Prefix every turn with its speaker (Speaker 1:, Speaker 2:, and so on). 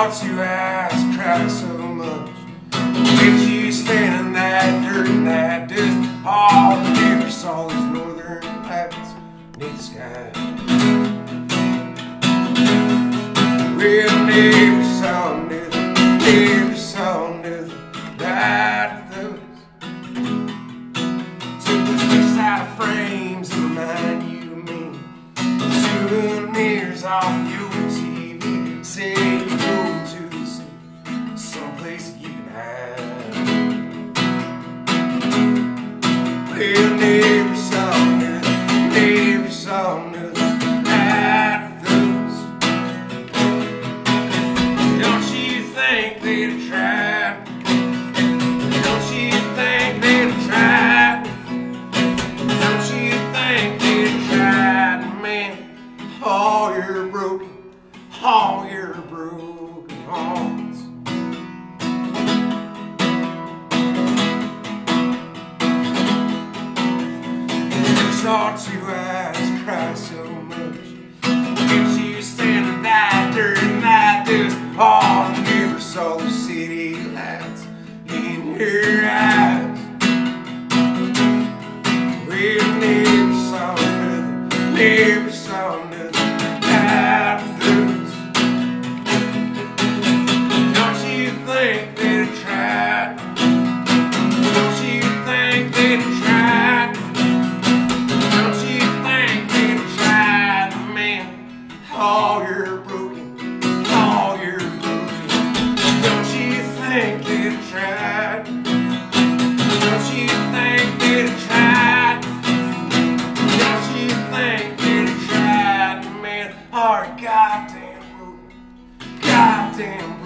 Speaker 1: saw two eyes cry so much. Did you stand in that dirt and that dust? Oh, I never saw those northern lights beneath the sky. Well, never saw nothing, never saw nothing like those. Took those pictures out of frames to remind you of me. Souvenirs off your TV, say you go to the sea, someplace you can hide. Well, never saw nothing, never saw nothing like those. Don't you think they'd have tried? Don't you think they'd have tried? Don't you think they'd have tried, man? All your broken hearts. You saw two eyes cry so much. Did you stand in that dirt and that dust? Oh, I never saw the city lights in your eyes. Well, never saw nothing, never saw nothing like those. Don't you think they'd have tried? Don't you think they'd have tried? Don't you think they'd have tried, man? All you're broken, all you're broken. Don't you think they'd have tried? Don't you think they'd have tried? Don't you think they'd have tried, man? Are goddamn broken, goddamn broken.